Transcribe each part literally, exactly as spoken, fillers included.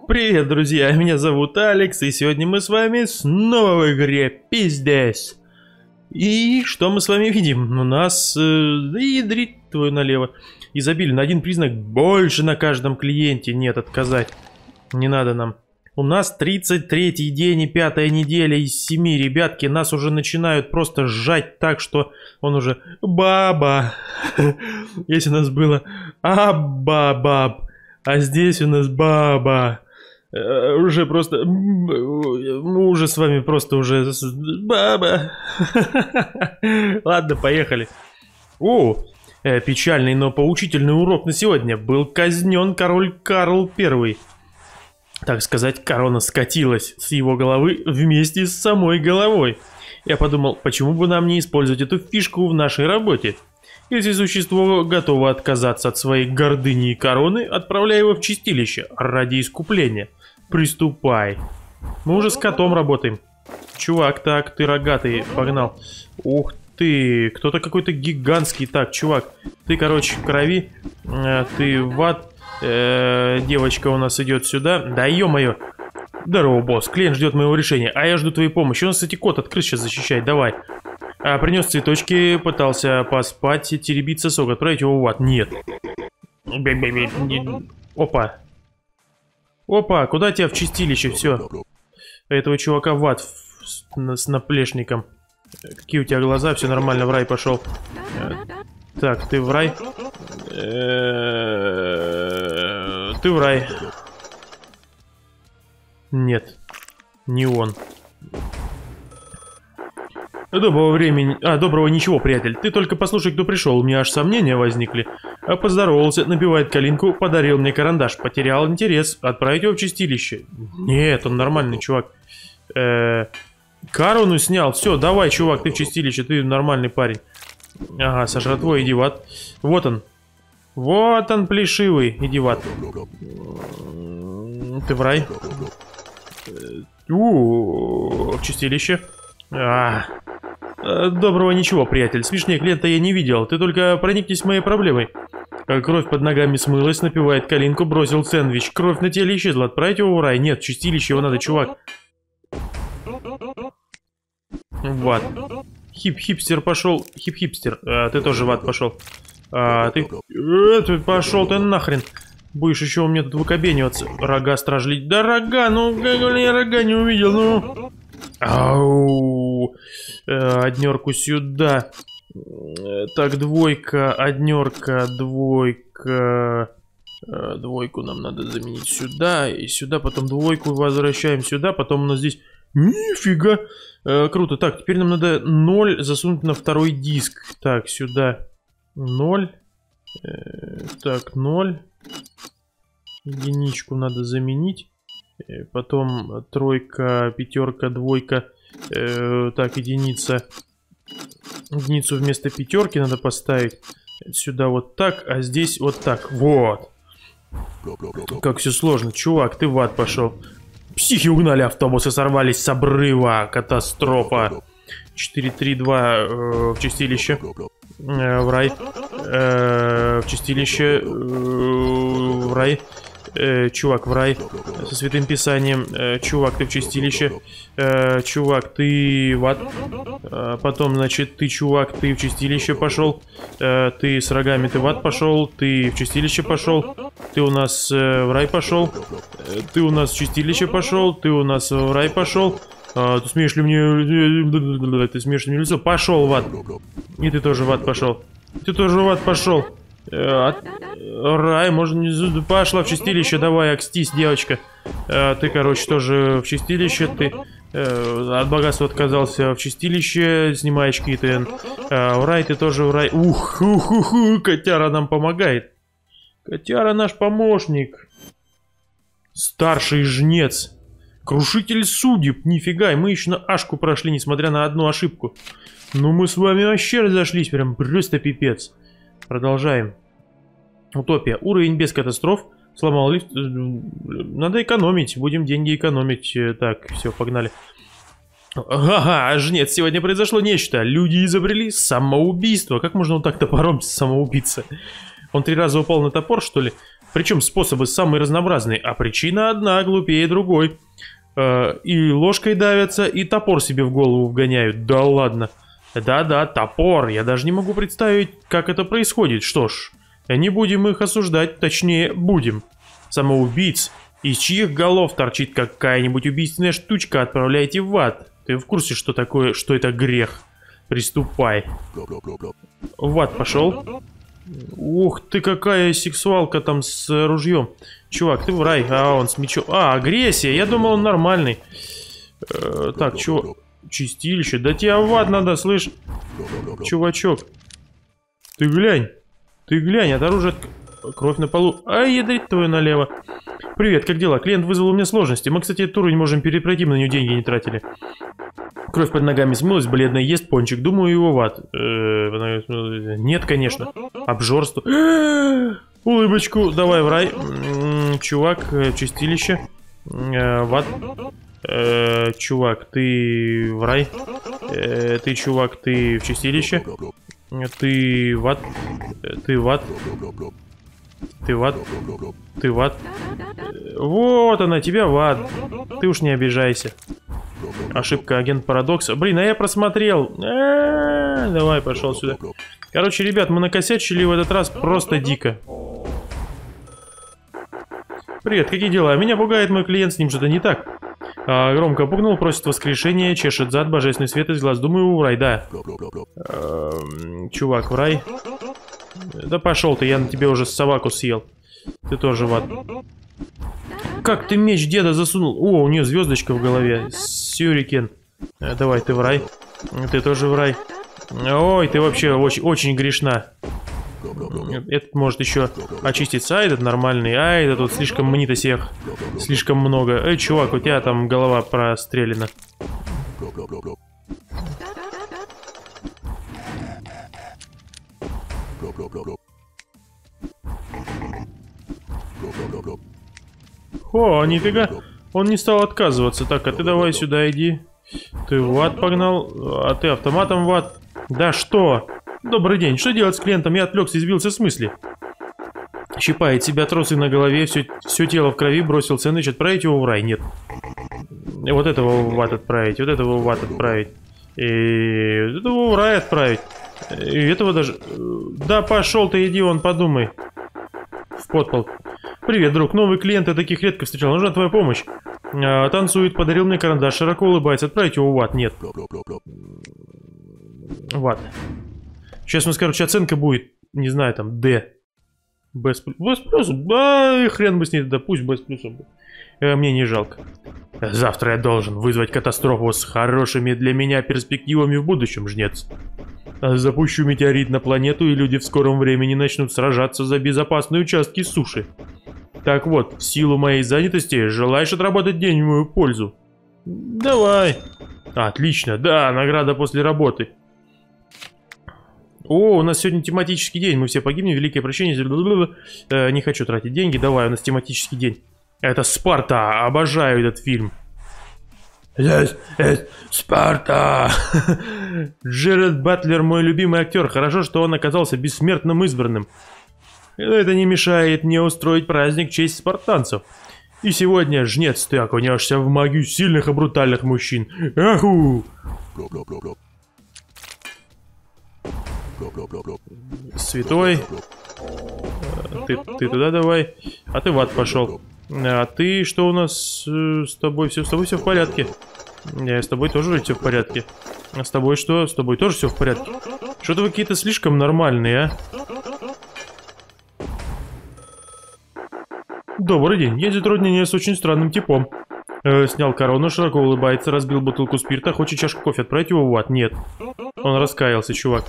Привет, друзья, меня зовут Алекс, и сегодня мы с вами снова в игре Пиздец. И что мы с вами видим? У нас, э, ядрить твою налево, изобилие на один признак больше на каждом клиенте. Нет, отказать не надо нам. У нас тридцать третий день и пятая неделя из семи, ребятки, нас уже начинают просто сжать так, что он уже баба. Если у нас было абба-баб, а здесь у нас баба. Уже просто... Мы уже с вами просто уже... Баба. Ладно, поехали. О, печальный, но поучительный урок на сегодня. Был казнен король Карл Первый. Так сказать, корона скатилась с его головы вместе с самой головой. Я подумал, почему бы нам не использовать эту фишку в нашей работе? Если существо готово отказаться от своей гордыни и короны, отправляй его в чистилище ради искупления. Приступай. Мы уже с котом работаем. Чувак, так, ты рогатый, погнал. Ух ты, кто-то какой-то гигантский. Так, чувак, ты, короче, в крови. Э, ты в ад. Э, девочка у нас идет сюда. Да ё-моё. Здорово, босс, клиент ждет моего решения, а я жду твоей помощи. Он, кстати, кот от крыс сейчас защищает, давай. А, принес цветочки, пытался поспать, теребить сосок, отправить его в ад. Нет. Опа. Опа, куда тебя в чистилище? Все. Этого чувака в ад с наплечником. Какие у тебя глаза? Все нормально, в рай пошел. Так, ты в рай? Ты в рай. Нет. Не он. Доброго времени... А, доброго ничего, приятель. Ты только послушай, кто пришел. У меня аж сомнения возникли. А поздоровался, напивает калинку, подарил мне карандаш. Потерял интерес. Отправить его в чистилище. Нет, он нормальный чувак. Э-э... Корону снял. Все, давай, чувак, ты в чистилище. Ты нормальный парень. Ага, Саша, твой, иди в ад. Вот он. Вот он, плешивый. Иди в ад. Ты в рай. У-у-у, в чистилище. А, доброго ничего, приятель. Смешнее клиента я не видел. Ты только проникнись моей проблемой. Кровь под ногами смылась, напивает калинку, бросил сэндвич. Кровь на теле исчезла. Отправить его в рай? Нет, в чистилище его надо, чувак. В ад. Хип-хипстер пошел. Хип-хипстер. А, ты тоже в ад пошел. А, ты... Э, ты пошел ты нахрен. Будешь еще у меня тут выкобениваться. Рога стражлить. Да рога, ну, я рога не увидел, ну... Ау, э, однерку сюда. Э, так, двойка, однерка, двойка. Э, двойку нам надо заменить сюда и сюда. Потом двойку возвращаем сюда. Потом у нас здесь... Нифига. Э, круто. Так, теперь нам надо ноль засунуть на второй диск. Так, сюда ноль. Э, так, ноль. Единичку надо заменить. Потом тройка, пятерка, двойка. Э, так, единица. Единицу вместо пятерки надо поставить. Сюда вот так, а здесь вот так. Вот. Как все сложно. Чувак, ты в ад пошел. Психи угнали автобусы, сорвались с обрыва. Катастрофа. четыре три два э, в чистилище. Э, в рай. Э, в чистилище. Э, в рай. Э, чувак, в рай. Со святым писанием. Э, чувак, ты в чистилище. Э, чувак, ты в ад. Э, потом, значит, ты, чувак, ты в чистилище пошел. Э, ты с рогами, ты в ад пошел. Ты в чистилище пошел. Ты у нас э, в рай пошел. Э, ты у нас в чистилище пошел. Ты у нас в рай пошел. Э, ты смеешь ли мне... Ты смеешь ли мне лицо? Пошел в ад. И ты тоже в ад пошел. Ты тоже в ад пошел. Э, рай, можно... Пошла в чистилище, давай, окстись, девочка. Э, ты, короче, тоже в чистилище. Ты э, от богатства отказался в чистилище. Снимай очки, ты э, в рай, ты тоже в рай. Ух, ух, ух, ух, котяра нам помогает. Котяра наш помощник. Старший жнец. Крушитель судеб. Нифига, мы еще на ашку прошли, несмотря на одну ошибку. Ну мы с вами вообще разошлись, прям просто пипец. Продолжаем. Утопия. Уровень без катастроф. Сломал лифт. Надо экономить. Будем деньги экономить. Так, все, погнали. Ага, жнец, сегодня произошло нечто. Люди изобрели самоубийство. Как можно вот так топором самоубиться? Он три раза упал на топор, что ли? Причем способы самые разнообразные, а причина одна, глупее другой. Э, и ложкой давятся, и топор себе в голову вгоняют. Да ладно. Да-да, топор. Я даже не могу представить, как это происходит. Что ж, не будем их осуждать, точнее, будем. Самоубийц, из чьих голов торчит какая-нибудь убийственная штучка, отправляйте в ад. Ты в курсе, что такое, что это грех? Приступай. В ад пошел. Ух ты, какая сексуалка там с ружьем. Чувак, ты в рай. А, он с мечом. А, агрессия. Я думал, он нормальный. Э, так, чё? Чистилище. Да тебя в ад надо, слышь. Чувачок. Ты глянь. Ты глянь, от оружия... Кровь на полу. Ай, ядрить твою налево. Привет, как дела? Клиент вызвал у меня сложности. Мы, кстати, эту туру не можем перепройти, мы на нее деньги не тратили. Кровь под ногами смылась, бледная, ест пончик. Думаю, его в ад. Нет, конечно. Обжорство. Улыбочку. Давай в рай. Чувак, чистилище. В ад. Чувак, ты в рай. Ты, чувак, ты в чистилище. Ты в ад. Ты в ад. Ты в ад. Ты в ад. Вот она, тебя в ад. Ты уж не обижайся. Ошибка, агент Парадокса. Блин, а я просмотрел. А-а-а, давай, пошел сюда. Короче, ребят, мы накосячили в этот раз просто дико. Привет, какие дела? Меня пугает мой клиент, с ним что-то не так. А, громко пугнул, просит воскрешения, чешет зад, божественный свет из глаз. Думаю, в рай, да. А, чувак, в рай. Да пошел ты, я на тебе уже собаку съел. Ты тоже в ад. Как ты меч деда засунул? О, у нее звездочка в голове. Сюрикен. Давай, ты в рай. Ты тоже в рай. Ой, ты вообще очень, очень грешна. Этот может еще очиститься, а этот нормальный. А этот вот слишком мнит всех. Слишком много. Эй, чувак, у тебя там голова прострелена. О, нифига. Он не стал отказываться. Так, а ты давай сюда иди. Ты в ад погнал, а ты автоматом в ад. Да что? Добрый день. Что делать с клиентом? Я отвлекся и сбился с мысли. Щипает себя, тросы на голове, все, все тело в крови, бросил сэндвич. Отправить его в рай? Нет. Вот этого в ад отправить, вот этого в ад отправить. И этого в рай отправить. И этого даже... Да пошел ты, иди, вон, подумай. В подпол. Привет, друг. Новый клиент, я таких редко встречал. Нужна твоя помощь. А, танцует, подарил мне карандаш, широко улыбается. Отправить его в ад? Нет. В ад. Сейчас у нас, короче, оценка будет, не знаю, там, D. Б с плюсом? Да, хрен бы с ней, да пусть Б с плюсом. Мне не жалко. Завтра я должен вызвать катастрофу с хорошими для меня перспективами в будущем, жнец. Запущу метеорит на планету, и люди в скором времени начнут сражаться за безопасные участки суши. Так вот, в силу моей занятости, желаешь отработать день в мою пользу? Давай. Отлично, да, награда после работы. О, у нас сегодня тематический день, мы все погибнем, великое прощение. Э, не хочу тратить деньги, давай, у нас тематический день. Это Спарта, обожаю этот фильм. Здесь есть Спарта. Джеред Батлер мой любимый актер, хорошо, что он оказался бессмертным избранным. Это не мешает мне устроить праздник в честь спартанцев. И сегодня, жнец, ты окунешься в магию сильных и брутальных мужчин. Аху! Святой. Ты, ты туда давай. А ты в ад пошел. А ты что у нас э, с тобой все? С тобой все в порядке. Я с тобой тоже все в порядке. А с тобой что? С тобой тоже все в порядке. Что-то вы какие-то слишком нормальные, а? Добрый день. Я затруднение с очень странным типом. Э, снял корону, широко улыбается, разбил бутылку спирта, хочет чашку кофе, отправить его в ад. Нет. Он раскаялся, чувак.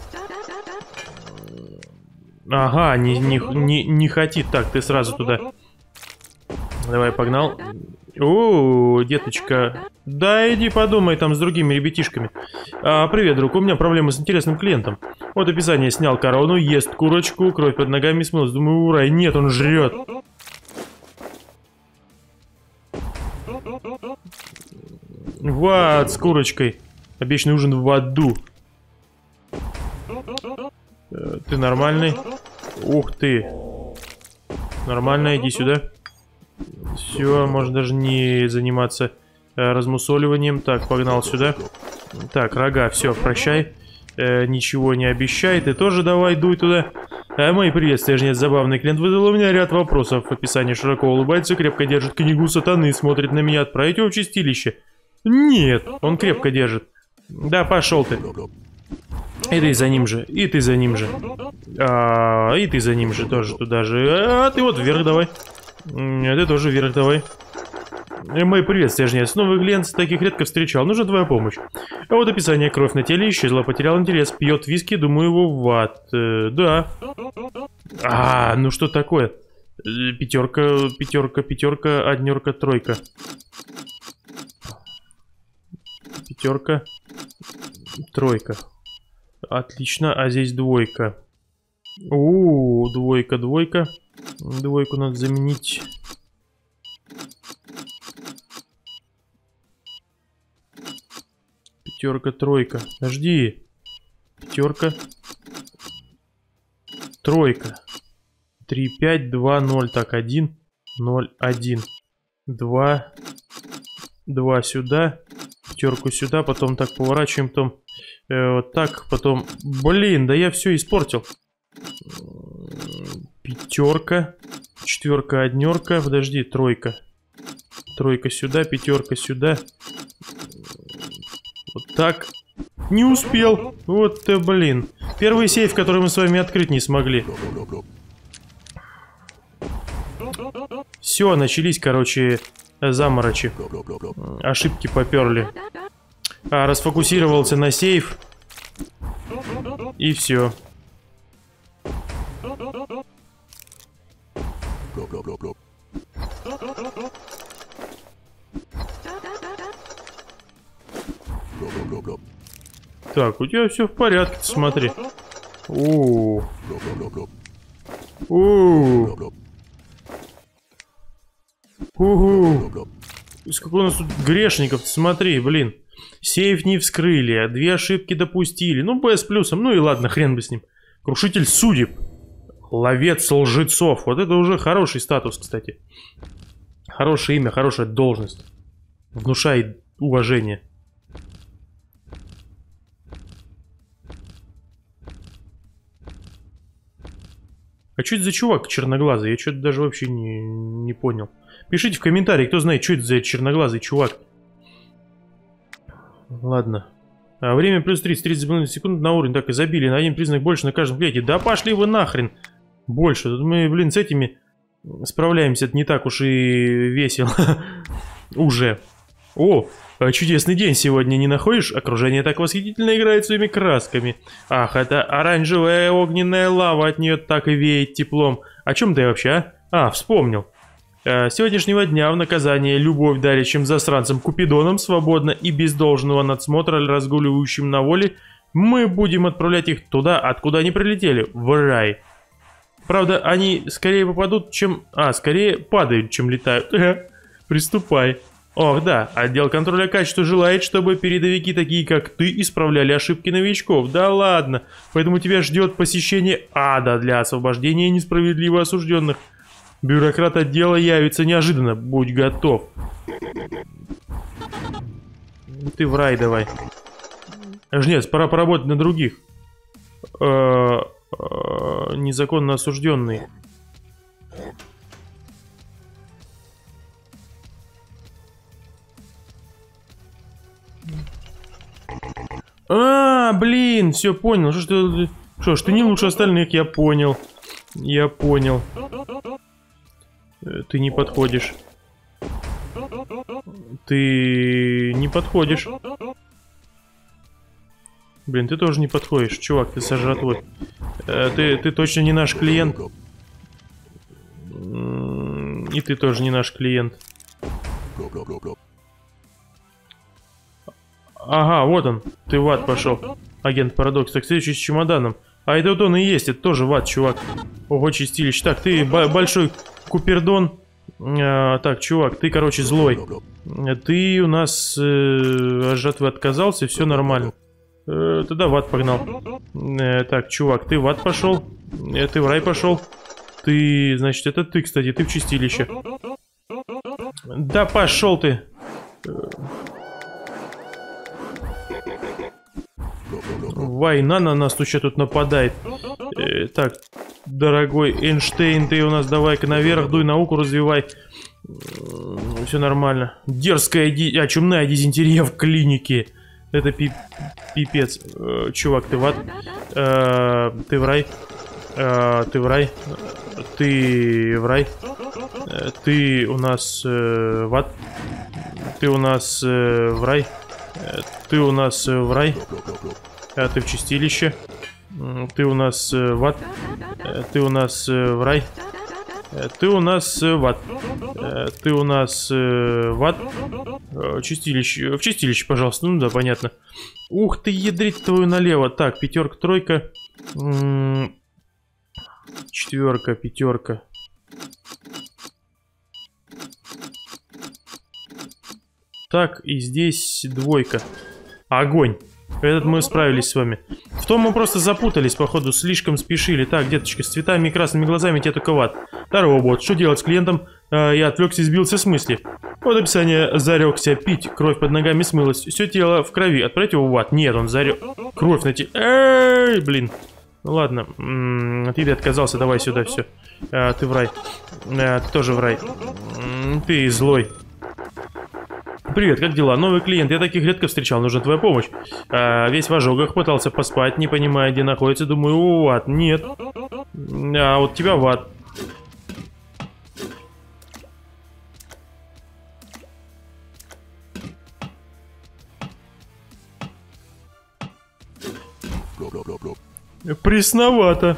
Ага, не, не, не, не хотит. Так, ты сразу туда. Давай, погнал. О, деточка. Да, иди подумай там с другими ребятишками. А, привет, друг, у меня проблемы с интересным клиентом. Вот описание. Снял корону, ест курочку, кровь под ногами смылась. Думаю, ура, нет, он жрет. В ад с курочкой. Обещанный ужин в аду. Ты нормальный? Ух ты. Нормально, иди сюда. Все, можно даже не заниматься э, размусоливанием. Так, погнал сюда. Так, рога, все, прощай. Э, ничего не обещай. Ты тоже давай, дуй туда. А мои приветствия, жнец, забавный клиент, выдал у меня ряд вопросов. В описании широко улыбается, крепко держит книгу сатаны, смотрит на меня. Отправить его в чистилище? Нет, он крепко держит. Да, пошел ты. И ты за ним же, и ты за ним же. А, и ты за ним же тоже туда же. А ты вот вверх давай. А ты тоже вверх давай. Мои приветствия, жнец. Новый клиент, таких редко встречал. Нужна твоя помощь. А вот описание: кровь на теле исчезла, потерял интерес. Пьет виски, думаю, его в ад. Э, да. А, ну что такое? Пятерка, пятерка, пятерка, однерка, тройка. Пятерка, тройка. Отлично, а здесь двойка. У, двойка, двойка. Двойку надо заменить. Пятерка, тройка. Подожди. Пятерка. Тройка. Три, пять, два, ноль. Так, один, ноль, один. Два. Два сюда. Пятерку сюда. Потом так поворачиваем. Потом э, вот так. Потом. Блин, да я все испортил. Пятерка. Четверка, однерка. Подожди, тройка. Тройка сюда, пятерка сюда. Вот так. Не успел. Вот ты, блин. Первый сейф, который мы с вами открыть не смогли. Все, начались, короче, заморочи. Ошибки поперли. А, расфокусировался на сейф. И все. Так, у тебя все в порядке, смотри. О, о, ого. Сколько у нас тут грешников, смотри, блин. Сейф не вскрыли, а две ошибки допустили. Ну, Б с плюсом, ну и ладно, хрен бы с ним. Крушитель судеб. Ловец лжецов. Вот это уже хороший статус, кстати. Хорошее имя, хорошая должность. Внушает уважение. А что это за чувак черноглазый? Я что-то даже вообще не, не понял. Пишите в комментарии, кто знает, что это за черноглазый чувак. Ладно. А время плюс тридцать, тридцать секунд на уровень. Так, изобилие. На один признак больше на каждом клете. Да пошли вы нахрен. Больше. Тут мы, блин, с этими справляемся. Это не так уж и весело. Уже. О, чудесный день сегодня, не находишь? Окружение так восхитительно играет своими красками. Ах, это оранжевая огненная лава, от нее так и веет теплом. О чем ты вообще, а? А, вспомнил. С сегодняшнего дня в наказание любовь дарящим засранцам Купидоном, свободно и без должного надсмотра разгуливающим на воле, мы будем отправлять их туда, откуда они прилетели, в рай. Правда, они скорее попадут, чем... А, скорее падают, чем летают. Приступай. Ох, да, отдел контроля качества желает, чтобы передовики такие, как ты, исправляли ошибки новичков. Да ладно, поэтому тебя ждет посещение ада для освобождения несправедливо осужденных. Бюрократ отдела явится неожиданно, будь готов. Ты в рай давай. Жнец, пора поработать на других. Незаконно осужденные. А, блин, все понял. Что, что, что, что не лучше остальных, я понял. Я понял. Ты не подходишь. Ты не подходишь. Блин, ты тоже не подходишь. Чувак, ты сожратвой. Ты, ты точно не наш клиент. И ты тоже не наш клиент. Ага, вот он. Ты в ад пошел. Агент Парадокс. Так, следующий с чемоданом. А это вот он и есть. Это тоже в ад, чувак. Ого, чистилище. Так, ты большой Купердон. А, так, чувак, ты, короче, злой. Ты у нас э, от жатвы отказался, все нормально. Э, тогда в ад погнал. Э, так, чувак, ты в ад пошел. Э, ты в рай пошел. ты, значит, это ты, кстати, ты в чистилище. Да пошел ты. Война на нас тут что тут нападает. Э, так, дорогой Эйнштейн, ты у нас давай-ка наверх, дуй, науку развивай. Все нормально. Дерзкая, ди... а, чумная дизентерия в клинике. Это пи... пипец. Э, чувак, ты в ад? Э, ты в рай? Э, ты в рай? Ты в рай? Э, ты у нас э, в ад? Ты у нас э, в рай? Э, ты у нас э, в рай? А ты в чистилище? Ты у нас э, в ад? Э, ты у нас э, в рай? Э, ты у нас э, в ад? Э, ты у нас э, в ад? Э, чистилище. В чистилище, пожалуйста. Ну да, понятно. Ух ты, ядрить твою налево. Так, пятерка, тройка. М-м- четверка, пятерка. Так, и здесь двойка. Огонь. Этот мы справились с вами. В том мы просто запутались, походу, слишком спешили. Так, деточка, с цветами и красными глазами тебе только в ад. Здорово, бот. Что делать с клиентом? А, я отвлекся и сбился с мысли. Вот описание. Зарекся пить. Кровь под ногами смылась. Все тело в крови. Отправить его в ад. Нет, он зарек. Кровь на те... Эй, блин. Ну ладно. М-м, ты отказался. Давай сюда все. А, ты в рай. А, ты тоже в рай. М-м, ты злой. Привет, как дела? Новый клиент, я таких редко встречал, нужна твоя помощь. А, весь в ожогах, пытался поспать, не понимая, где находится, думаю, в ад. Нет. А вот тебя в ад. Пресновато.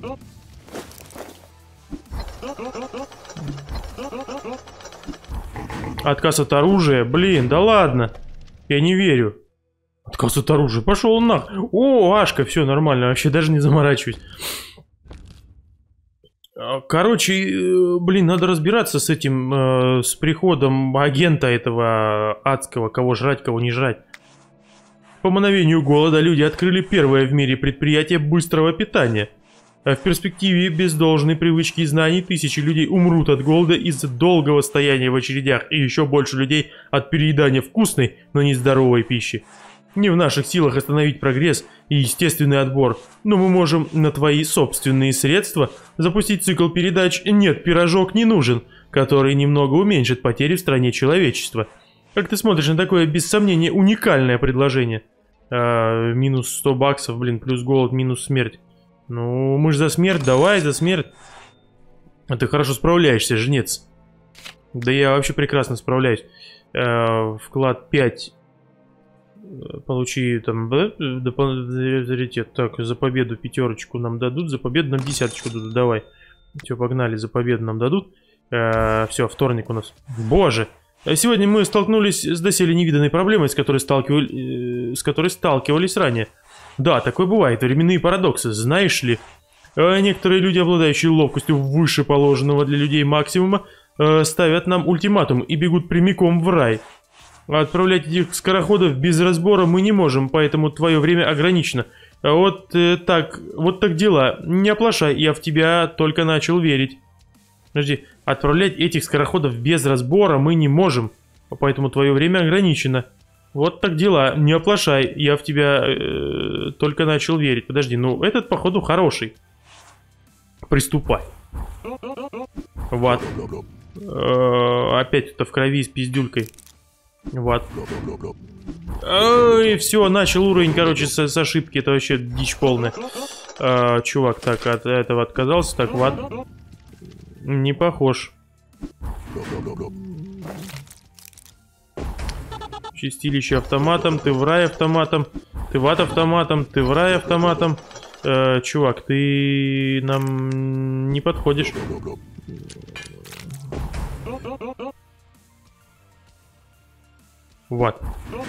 Отказ от оружия? Блин, да ладно. Я не верю. Отказ от оружия. Пошел он нах. О, Ашка, все нормально. Вообще даже не заморачиваюсь. Короче, блин, надо разбираться с этим, э, с приходом агента этого адского. Кого жрать, кого не жрать. По мановению голода люди открыли первое в мире предприятие быстрого питания. А в перспективе, без должной привычки и знаний, тысячи людей умрут от голода из-за долгого стояния в очередях, и еще больше людей от переедания вкусной, но не здоровой пищи. Не в наших силах остановить прогресс и естественный отбор, но мы можем на твои собственные средства запустить цикл передач «Нет, пирожок не нужен», который немного уменьшит потери в стране человечества. Как ты смотришь на такое, без сомнения, уникальное предложение? А, минус сто баксов, блин, плюс голод, минус смерть. Ну, мы же за смерть, давай за смерть. А ты хорошо справляешься, жнец. Да я вообще прекрасно справляюсь. Э, вклад пять. Получи там дополнительный приоритет. Так, за победу пятерочку нам дадут, за победу нам десяточку дадут, давай. Все, погнали, за победу нам дадут. Э, все, вторник у нас. Боже! Сегодня мы столкнулись с доселе невиданной проблемой, с которой, сталкивали, э, с которой сталкивались ранее. Да, такое бывает, временные парадоксы, знаешь ли. Э, некоторые люди, обладающие ловкостью выше положенного для людей максимума, э, ставят нам ультиматум и бегут прямиком в рай. Отправлять этих скороходов без разбора мы не можем, поэтому твое время ограничено. Вот э, так, вот так дела. Не оплошай, я в тебя только начал верить. Подожди, отправлять этих скороходов без разбора мы не можем, поэтому твое время ограничено. Вот так дела, не оплошай, я в тебя э, только начал верить. Подожди, ну этот, походу, хороший. Приступай. Вот. Э, опять это в крови с пиздюлькой. Вот. Ой, все, начал уровень, короче, с, с ошибки, это вообще дичь полная. Э, чувак, так, от этого отказался, так, вот. Не похож. Чистилище автоматом, ты в рай автоматом, ты в ад автоматом, ты в рай автоматом. Э, чувак, ты нам не подходишь. Вот.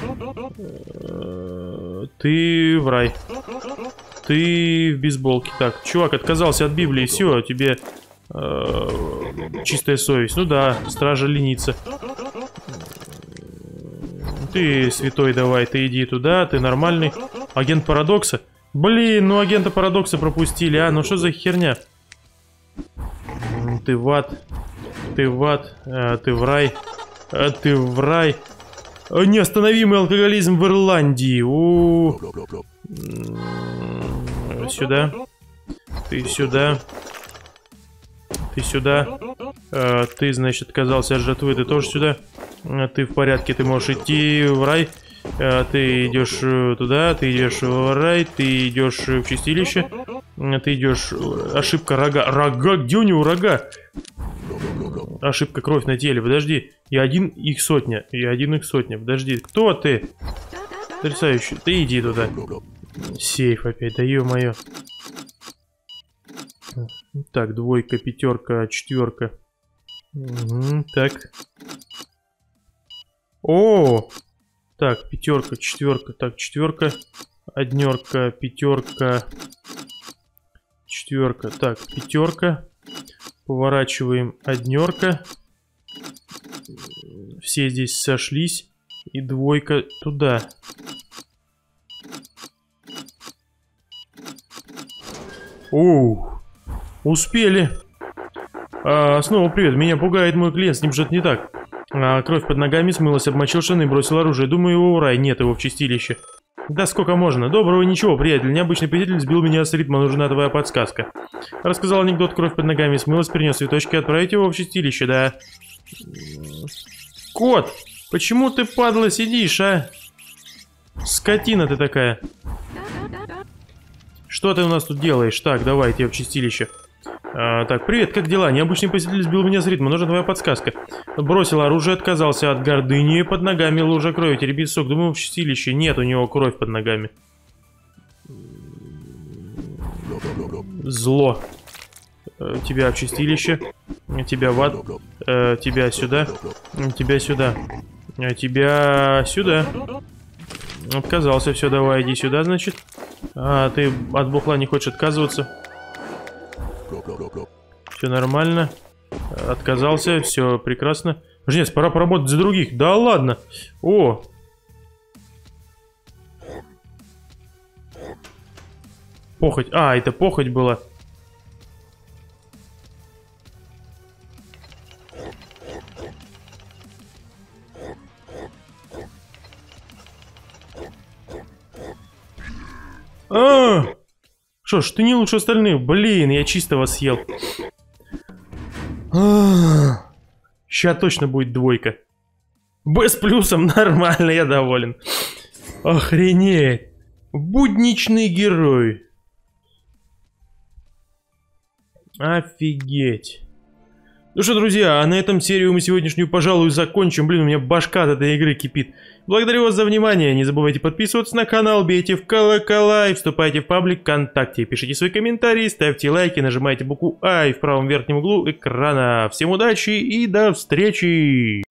Э, ты в рай. Ты в бейсболке. Так, чувак отказался от Библии, все, тебе э, чистая совесть. Ну да, стража ленится. Ты святой давай, ты иди туда, ты нормальный. Агент Парадокса? Блин, ну агента Парадокса пропустили, а? Ну что за херня? ты в ад. Ты в ад. А, ты в рай. А, ты в рай. А, неостановимый алкоголизм в Ирландии. У -у -у. Сюда. Ты сюда. Ты сюда. А, ты, значит, отказался от жратвы. Ты тоже сюда. А, ты в порядке. Ты можешь идти в рай. А, ты идешь туда. Ты идешь в рай. Ты идешь в чистилище. А, ты идешь... Ошибка рога. Рога? Где у него рога? Ошибка, кровь на теле. Подожди. Я один их сотня. Я один их сотня. Подожди. Кто ты? Потрясающе. Ты иди туда. Сейф опять. Да ё-моё. Так, двойка, пятерка, четверка. Угу, так. О! Так, пятерка, четверка. Так, четверка. Однерка, пятерка. Четверка. Так, пятерка. Поворачиваем однерка. Все здесь сошлись. И двойка туда. Оу. Успели. А, снова привет. Меня пугает мой клиент. С ним что-то не так. А, кровь под ногами смылась, обмочил штаны и бросил оружие. Думаю, его в рай. Нет его в чистилище. Да сколько можно? Доброго ничего, приятель. Необычный посетитель сбил меня с ритма. Нужна твоя подсказка. Рассказал анекдот. Кровь под ногами смылась, принес цветочки. Отправить его в чистилище, да. Кот! Почему ты, падла, сидишь, а? Скотина ты такая. Что ты у нас тут делаешь? Так, давай, тебе в чистилище. А, так, привет, как дела? Необычный посетитель сбил меня с ритма, нужна твоя подсказка. Бросил оружие, отказался от гордыни, под ногами лужа крови, теребит сок. Думаю, в чистилище. Нет у него кровь под ногами. Зло. Тебя в чистилище. Тебя в ад. Тебя сюда. Тебя сюда. Тебя сюда. Отказался, все, давай, иди сюда, значит. А, ты от бухла не хочешь отказываться. Все нормально. Отказался, все прекрасно. Жнец, пора поработать за других. Да ладно. О. Похоть. А, это похоть была. А, что ж, ты не лучше остальных. Блин, я чистого съел. Сейчас точно будет двойка. Б с плюсом, нормально, я доволен. Охренеть. Будничный герой. Офигеть. Ну что, друзья, а на этом серию мы сегодняшнюю, пожалуй, закончим. Блин, у меня башка от этой игры кипит. Благодарю вас за внимание. Не забывайте подписываться на канал, бейте в колокола и вступайте в паблик ВКонтакте. Пишите свои комментарии, ставьте лайки, нажимайте букву А в правом верхнем углу экрана. Всем удачи и до встречи!